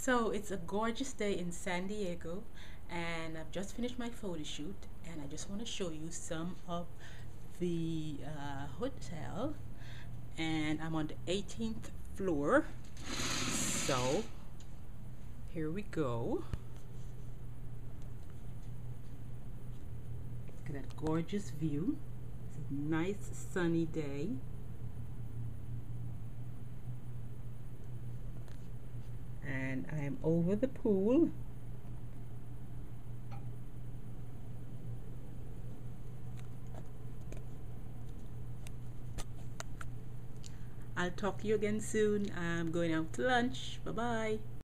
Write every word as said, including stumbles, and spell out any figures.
So it's a gorgeous day in San Diego, and I've just finished my photo shoot, and I just want to show you some of the uh, hotel. And I'm on the eighteenth floor. So here we go. Look at that gorgeous view. It's a nice sunny day. And I am over the pool. I'll talk to you again soon. I'm going out to lunch. Bye bye.